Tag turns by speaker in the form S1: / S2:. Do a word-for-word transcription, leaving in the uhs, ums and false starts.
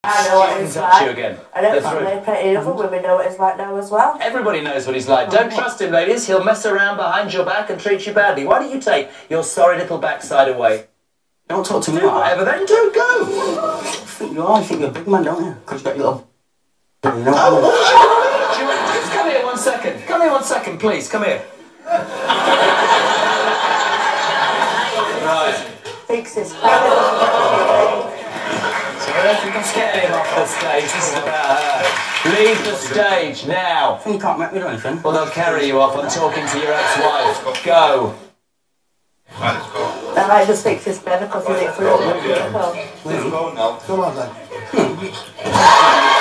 S1: I know what it's like.
S2: You again.
S1: I don't think plenty other women know what it's like now as well.
S2: Everybody knows what he's like. Don't trust him, ladies. He'll mess around behind your back and treat you badly. Why don't you take your sorry little backside away?
S3: Don't talk to me
S2: Do
S3: like
S2: whatever then. Do go.
S3: I think you are. I think you're a big man, don't you? Because you've got your little... You know
S2: Oh, what? Do you want, just come here one second. Come here one second, please. Come here. Right.
S1: Thinks it's better.
S2: So I don't think I'm scaring him off the stage. This is about her. Leave the stage now.
S3: I think you can't make me do anything.
S2: Well, they'll carry you off. I'm talking to your ex-wife. Go.
S1: And I just think it's better because he's in for a little bit.
S4: Let's go now.
S5: Come on then.